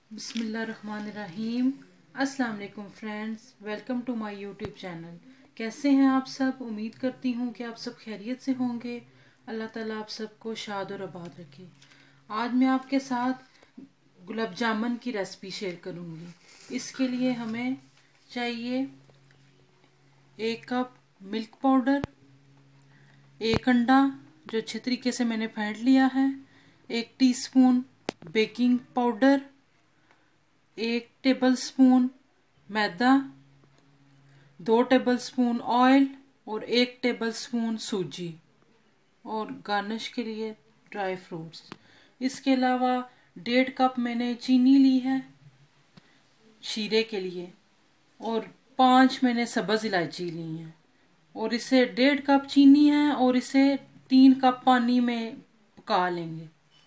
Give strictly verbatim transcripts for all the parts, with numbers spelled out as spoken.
बिस्मिल्लाहिर्रहमानिर्रहीम। अस्सलाम वालेकुम friends, welcome to my YouTube channel. कैसे हैं आप सब? उम्मीद करती हूँ कि आप सब खैरियत से होंगे। अल्लाह ताला आप सबको शाद और आबाद रखे। आज मैं आपके साथ गुलाब जामुन की रेसिपी शेयर करूँगी। इसके लिए हमें चाहिए एक कप मिल्क पाउडर, एक अंडा जो अच्छे तरीके से मैंने फेंट लिया है, एक टीस्पून बेकिंग पाउडर, एक टेबलस्पून मैदा, दो टेबलस्पून ऑयल और एक टेबलस्पून सूजी और गार्निश के लिए ड्राई फ्रूट्स। इसके अलावा डेढ़ कप मैंने चीनी ली है शीरे के लिए और पांच मैंने सब्ज़ इलायची ली हैं और इसे डेढ़ कप चीनी है और इसे तीन कप पानी में पका लेंगे।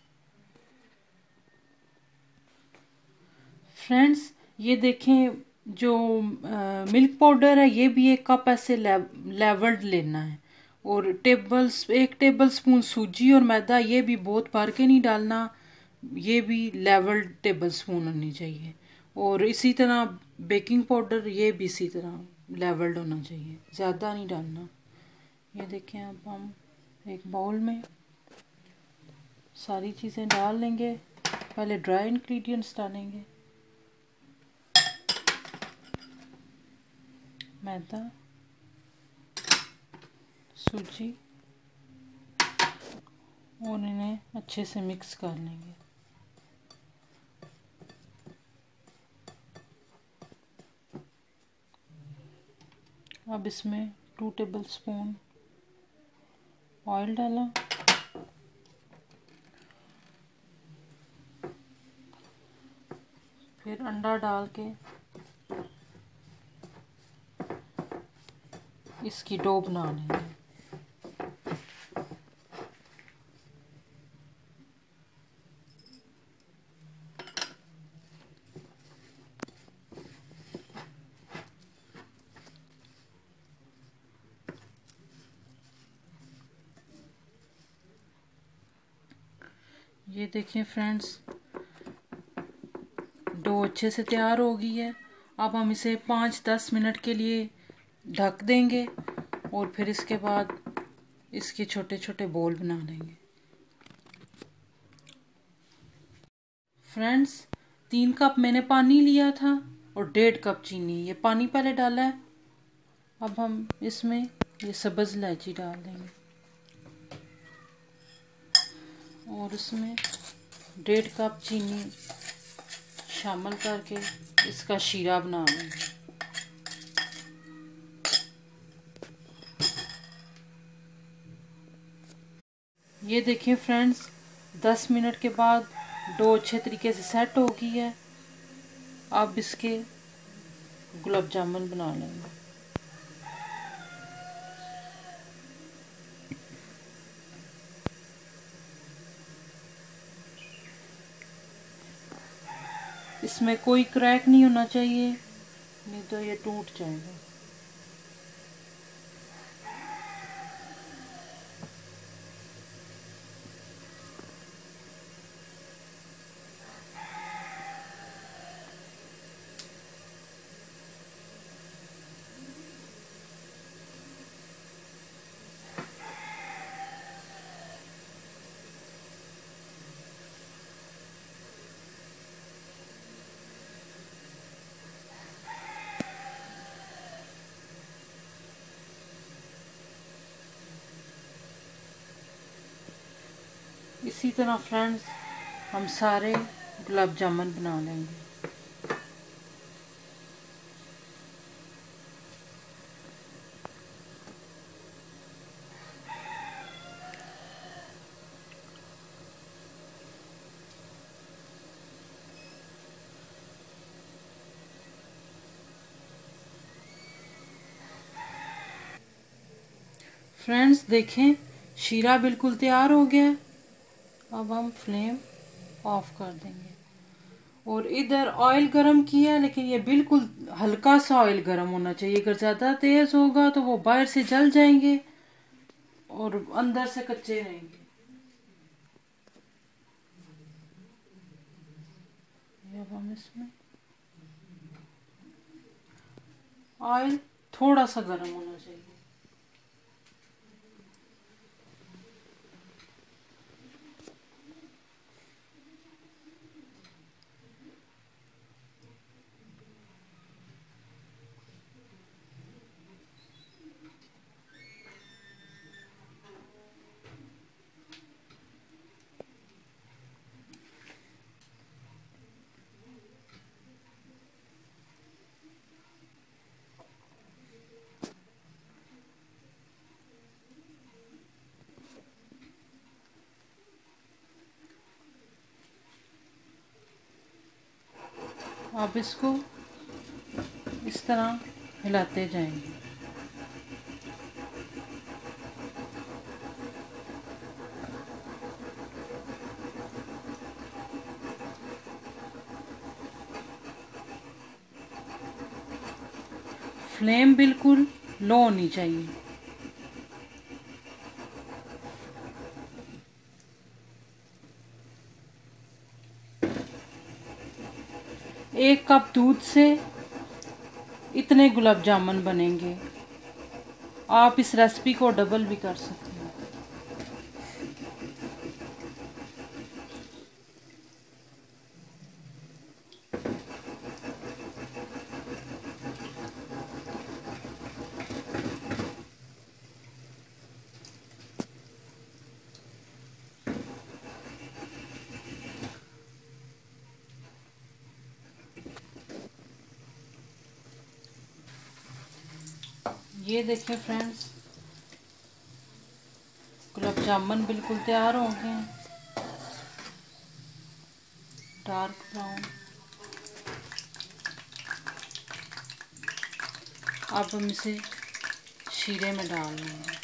फ्रेंड्स, ये देखें जो आ, मिल्क पाउडर है ये भी एक कप ऐसे लेवल्ड लेना है और टेबल एक टेबल स्पून सूजी और मैदा ये भी बहुत भर के नहीं डालना, ये भी लेवल्ड टेबल स्पून होनी चाहिए। और इसी तरह बेकिंग पाउडर ये भी इसी तरह लेवल्ड होना चाहिए, ज़्यादा नहीं डालना। ये देखें, अब हम एक बाउल में सारी चीज़ें डाल लेंगे। पहले ड्राई इंग्रेडिएंट्स डालेंगे, मैदा, सूजी और इन्हें अच्छे से मिक्स कर लेंगे। अब इसमें टू टेबल स्पून ऑयल डाला, फिर अंडा डाल के इसकी डो बना लेंगे। ये देखें फ्रेंड्स, डो अच्छे से तैयार हो गई है। अब हम इसे पाँच दस मिनट के लिए ढक देंगे और फिर इसके बाद इसके छोटे छोटे बॉल बना लेंगे। फ्रेंड्स, तीन कप मैंने पानी लिया था और डेढ़ कप चीनी, ये पानी पहले डाला है। अब हम इसमें ये सब्ज़ इलायची डाल देंगे और उसमें डेढ़ कप चीनी शामिल करके इसका शीरा बना लेंगे। ये देखिए फ्रेंड्स, दस मिनट के बाद डो अच्छे तरीके से सेट हो गई है। अब इसके गुलाब जामुन बना लेंगे। इसमें कोई क्रैक नहीं होना चाहिए, नहीं तो ये टूट जाएगा। इसी तरह फ्रेंड्स हम सारे गुलाब जामुन बना लेंगे। फ्रेंड्स देखें, शीरा बिल्कुल तैयार हो गया है। अब हम फ्लेम ऑफ कर देंगे और इधर ऑयल गरम किया, लेकिन ये बिल्कुल हल्का सा ऑयल गरम होना चाहिए। अगर ज़्यादा तेज़ होगा तो वो बाहर से जल जाएंगे और अंदर से कच्चे रहेंगे। अब अब हम इसमें ऑयल थोड़ा सा गर्म होना चाहिए। आप इसको इस तरह हिलाते जाएंगे। फ्लेम बिल्कुल लो होनी चाहिए। एक कप दूध से इतने गुलाब जामुन बनेंगे। आप इस रेसिपी को डबल भी कर सकते हैं। ये देखिए फ्रेंड्स, गुलाब जामुन बिल्कुल तैयार हो गए हैं, डार्क ब्राउन। अब हम इसे शीरे में डाल लेंगे।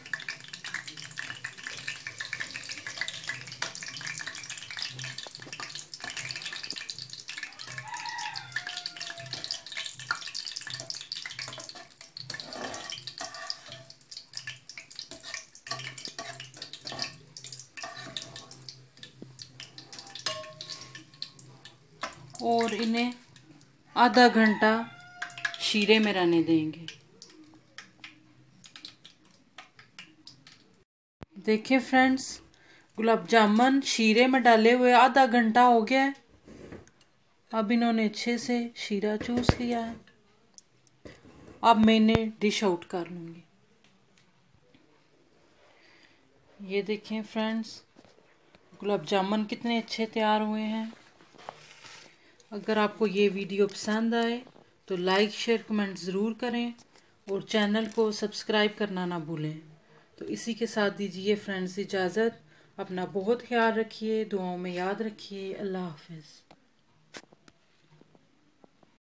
और इन्हें आधा घंटा शीरे में रहने देंगे। देखिए फ्रेंड्स, गुलाब जामुन शीरे में डाले हुए आधा घंटा हो गया है। अब इन्होंने अच्छे से शीरा चूस लिया है। अब मैं इन्हें डिश आउट कर लूँगी। ये देखें फ्रेंड्स, गुलाब जामुन कितने अच्छे तैयार हुए हैं। अगर आपको ये वीडियो पसंद आए तो लाइक शेयर कमेंट ज़रूर करें और चैनल को सब्सक्राइब करना ना भूलें। तो इसी के साथ दीजिए फ्रेंड्स इजाज़त। अपना बहुत ख्याल रखिए, दुआओं में याद रखिए। अल्लाह हाफ़िज़।